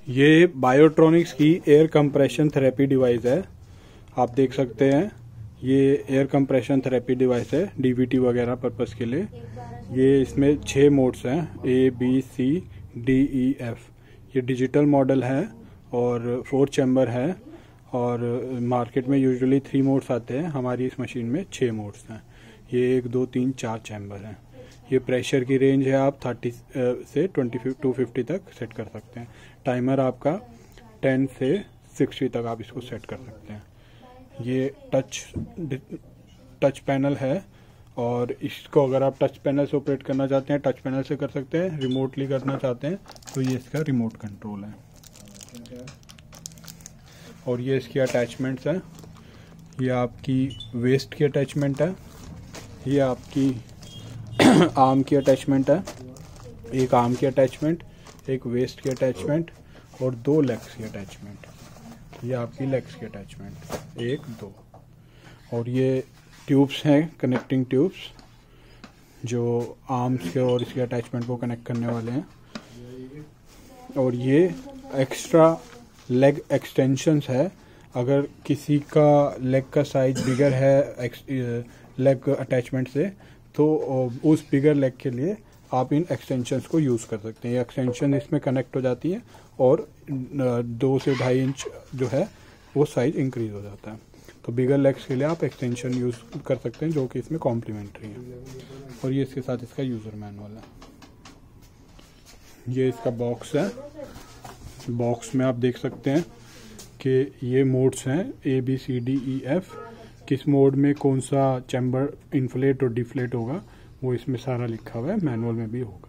ये बायोट्रॉनिक्स की air compression therapy device है। आप देख सकते हैं ये एयर कंप्रेशन थेरेपी डिवाइस है डीवीटी वगैरह पर्पस के लिए। ये इसमें 6 मोड्स हैं ABCDEF। ये डिजिटल मॉडल है और 4 चैम्बर है और मार्केट में यूजुअली 3 मोड्स आते हैं। हमारी इस मशीन में 6 मोड्स हैं। ये 1 2 3 4 चैम्बर हैं। ये प्रेशर की रेंज है आप 30 से 250 तक सेट कर सकते हैं। टाइमर आपका 10 से 60 तक आप इसको सेट कर सकते हैं। ये टच पैनल है और इसको अगर आप टच पैनल से ऑपरेट करना चाहते हैं टच पैनल से कर सकते हैं। रिमोटली करना चाहते हैं तो ये इसका रिमोट कंट्रोल है। और ये इसकी अटैचमेंट्स हैं। ये आपकी वेस्ट की अटैचमेंट है। ये आपकी आर्म की अटैचमेंट है। एक आर्म की अटैचमेंट, एक वेस्ट की अटैचमेंट और 2 लेग्स की अटैचमेंट। ये आपकी लेग्स की अटैचमेंट 1 2। और ये ट्यूब्स हैं, कनेक्टिंग ट्यूब्स जो आर्म्स के और इसके अटैचमेंट को कनेक्ट करने वाले हैं। और ये एक्स्ट्रा लेग एक्सटेंशंस है। अगर किसी का लेग का साइज बिगर है लेग अटैचमेंट से तो उस बिगर लेग के लिए आप इन एक्सटेंशंस को यूज़ कर सकते हैं। ये एक्सटेंशन इसमें कनेक्ट हो जाती है और 2 से 2.5 इंच जो है वो साइज इंक्रीज हो जाता है। तो बिगर लेग्स के लिए आप एक्सटेंशन यूज़ कर सकते हैं जो कि इसमें कॉम्प्लीमेंट्री है। और ये इसके साथ इसका यूज़र मैनुअल है। ये इसका बॉक्स है। बॉक्स में आप देख सकते हैं कि ये मोड्स हैं ABCDEF। किस मोड में कौन सा चैम्बर इन्फ्लेट और डिफ्लेट होगा वो इसमें सारा लिखा हुआ है। मैनुअल में भी होगा।